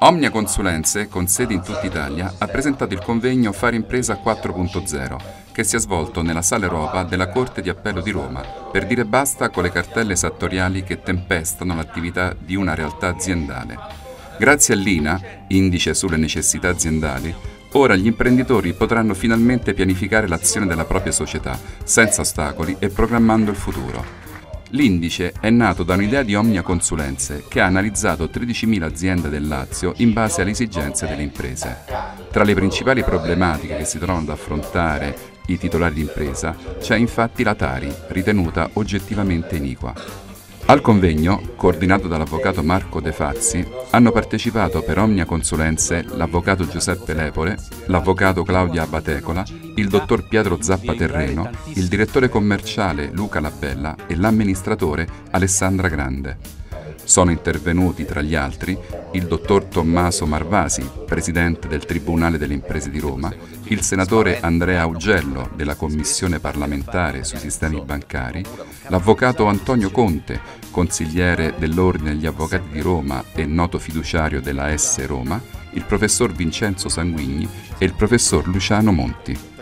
Omnia Consulenze, con sedi in tutta Italia, ha presentato il convegno Fare Impresa 4.0, che si è svolto nella Sala Europa della Corte di Appello di Roma, per dire basta con le cartelle esattoriali che tempestano l'attività di una realtà aziendale. Grazie all'INA, Indice sulle necessità aziendali, ora gli imprenditori potranno finalmente pianificare l'azione della propria società, senza ostacoli e programmando il futuro. L'indice è nato da un'idea di Omnia Consulenze che ha analizzato 13.000 aziende del Lazio in base alle esigenze delle imprese. Tra le principali problematiche che si trovano ad affrontare i titolari d'impresa c'è infatti la Tari, ritenuta oggettivamente iniqua. Al convegno, coordinato dall'avvocato Marco De Fazzi, hanno partecipato per Omnia Consulenze l'avvocato Giuseppe Lepore, l'avvocato Claudia Batecola, il dottor Pietro Zappa Terreno, il direttore commerciale Luca Labella e l'amministratore Alessandra Grande. Sono intervenuti, tra gli altri, il dottor Tommaso Marvasi, presidente del Tribunale delle Imprese di Roma, il senatore Andrea Augello della Commissione parlamentare sui sistemi bancari, l'avvocato Antonio Conte, consigliere dell'Ordine degli Avvocati di Roma e noto fiduciario della S Roma, il professor Vincenzo Sanguigni e il professor Luciano Monti.